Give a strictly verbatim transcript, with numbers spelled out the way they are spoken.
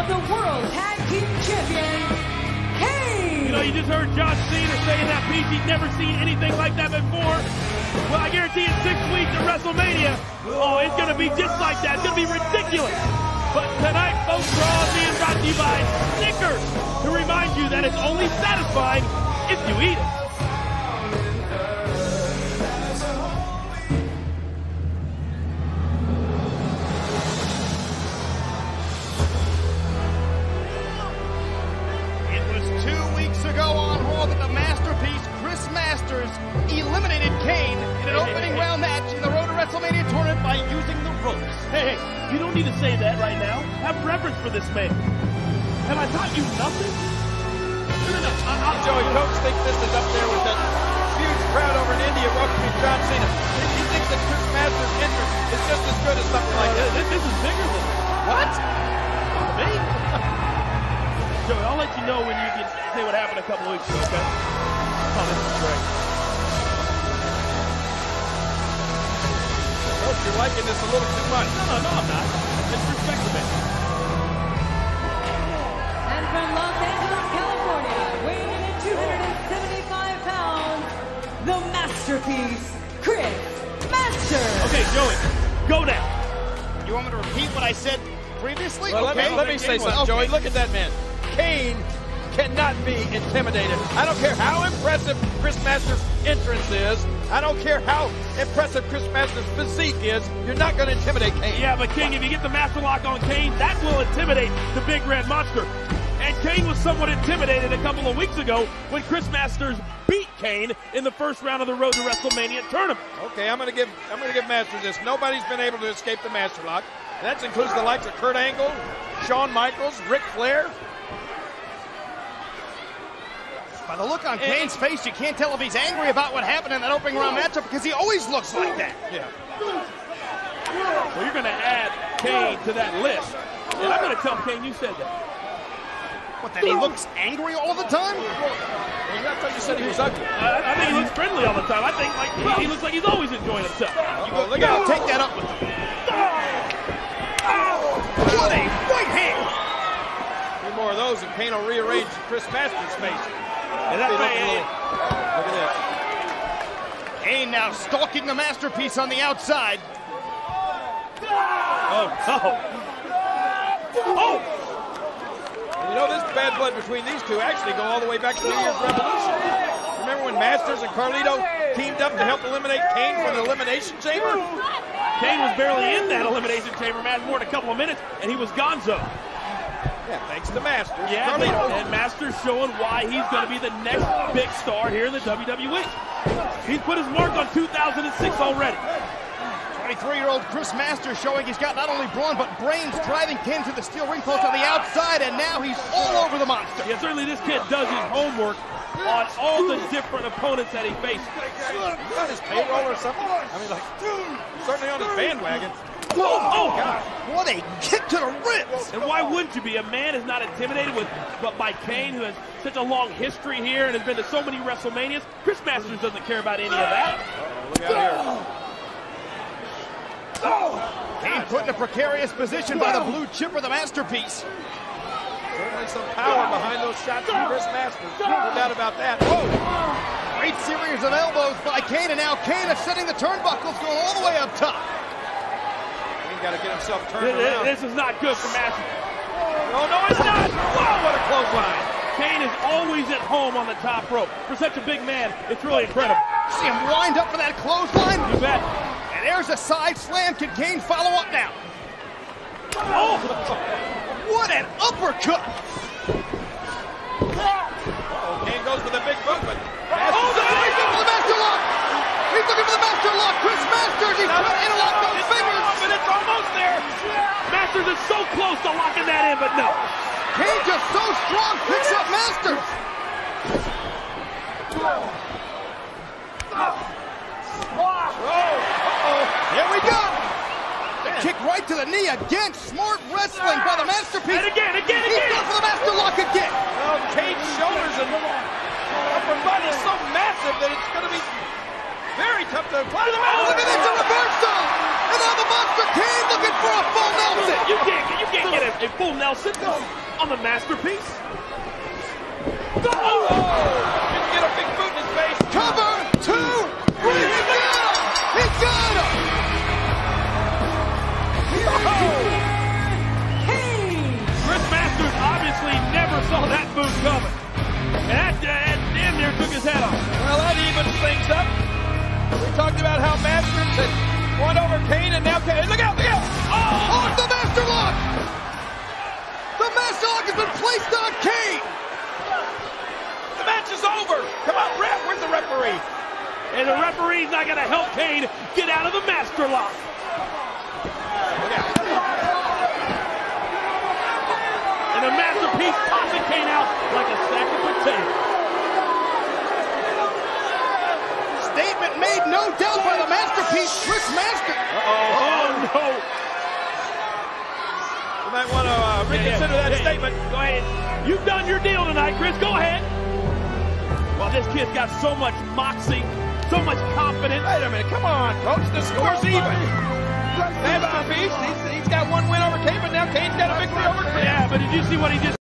of the World Tag Team Champion, Kane! You know, you just heard John Cena say in that piece he'd never seen anything like that before. Well, I guarantee in six weeks at WrestleMania, oh, it's going to be just like that. It's going to be ridiculous. But tonight, folks, Raw is being brought to you by Snickers, to remind you that it's only satisfying if you eat it. It was two weeks ago on Raw that the masterpiece, Chris Masters, eliminated Kane in an opening round match in the Road to WrestleMania tournament by using the ropes. Hey, hey, you don't need to say that right now. Have reverence for this man. Have I taught you nothing? No, no, no. Uh, uh, Joey, Coach thinks this is up there with that huge crowd over in India welcoming John Cena. He thinks that Chris Masters' entrance is just as good as something like that. This, this is bigger than What? me. Joey, I'll let you know when you can say what happened a couple of weeks ago, okay? Oh, this is great. Coach, you're liking this a little too much. No, no, no, I'm not. Just respect the man. And from Los Angeles, California, weighing in at two hundred seventy-five pounds, the masterpiece, Chris Masters! Okay, Joey, go now. You want me to repeat what I said previously? Well, okay. let me, let me say something, Okay. Joey. Look at that man. Kane cannot be intimidated. I don't care how impressive Chris Masters' entrance is. I don't care how impressive Chris Masters' physique is. You're not going to intimidate Kane. Yeah, but King, if you get the master lock on Kane, that will intimidate the big red monster. And Kane was somewhat intimidated a couple of weeks ago when Chris Masters beat Kane in the first round of the Road to WrestleMania tournament. Okay, I'm going to give I'm going to give Masters this. Nobody's been able to escape the master lock. And that includes the likes of Kurt Angle, Shawn Michaels, Ric Flair. By the look on Kane's face, you can't tell if he's angry about what happened in that opening round matchup because he always looks like that. Yeah. Well, you're going to add Kane to that list. And I'm going to tell Kane you said that. What, that he looks angry all the time? Well, I thought you said he was ugly. I, I think he looks friendly all the time. I think like he, he looks like he's always enjoying himself. You go, look out, take that up with him. What a right hand! A few more of those and Kane will rearrange Chris Masters' face. And that's Look right. at this. Kane now stalking the masterpiece on the outside. Oh, no. Oh! And you know, this bad blood between these two actually go all the way back to New Year's Revolution. Remember when Masters and Carlito teamed up to help eliminate Kane from the Elimination Chamber? Kane was barely in that Elimination Chamber match more than a couple of minutes, and he was gonzo. Yeah, thanks to Masters. Yeah, Carlito. and Masters showing why he's going to be the next big star here in the W W E. He's put his mark on two thousand six already. twenty-three-year-old Chris Masters showing he's got not only brawn but brains, driving Kane to the steel ring post on the outside, and now he's all over the monster. Yeah, certainly this kid does his homework on all the different opponents that he faces. He's on his payroll or something? I mean, like, certainly on his bandwagon. Oh, oh God. What a kick to the ribs! And why wouldn't you be? A man is not intimidated with, but by Kane, who has such a long history here and has been to so many WrestleManias. Chris Masters doesn't care about any of that. Oh, look out here. Kane put in a precarious position by the blue chipper, the masterpiece. Certainly some power behind those shots from Chris Masters. No doubt about that. Whoa! Great series of elbows by Kane, and now Kane is setting the turnbuckles, going all the way up top. Got to get himself turned This, around. this is not good for Masters. Oh, no, it's not. Wow, what a clothesline. Kane is always at home on the top rope. For such a big man, it's really incredible. See him wind up for that clothesline? You bet. And there's a side slam. Can Kane follow up now? Oh! What an uppercut! Uh-oh, Kane goes for the big boot, but Oh, the he's looking for the master lock! He's looking for the master lock! Chris Masters, he's trying to interlock those fingers! But it's almost there. Masters is so close to locking that in, but no. Kane just so strong, picks up Masters! uh-oh. Here we go! The kick right to the knee again. Smart wrestling by the masterpiece. And again, again, He's again. going for the master lock again. Oh, Kane's shoulders and upper butt is so massive that it's going to be Very tough to apply the Oh, look at this, a reversal! And now the Monster Kane looking for a full Nelson! You can't, you can't get a, a full Nelson on the masterpiece. Oh! Didn't get a big boot in his face. Cover, two, three, he got him! He got him! Kane! Chris Masters obviously never saw that boot coming. And that, that damn near took his head off. Well, that evens things up. We talked about how Masters had won over Kane, and now Kane. Look out, look out! Oh, it's the Master Lock! The Master Lock has been placed on Kane! The match is over! Come on, ref, where's the referee? And the referee's not going to help Kane get out of the master lock. Look out. And the masterpiece tossing Kane out like a sack of potatoes. Statement made, no doubt, by the Masterpiece, Chris Masters. Uh-oh. Oh, no. You might want to uh, reconsider Yeah, yeah. that Yeah, statement. Go ahead. You've done your deal tonight, Chris. Go ahead. Well, this kid's got so much moxie, so much confidence. Wait a minute, come on, folks. The score's even. Masterpiece, he's, he's got one win over Kane, but now Kane's got a victory over Chris. Yeah, but did you see what he just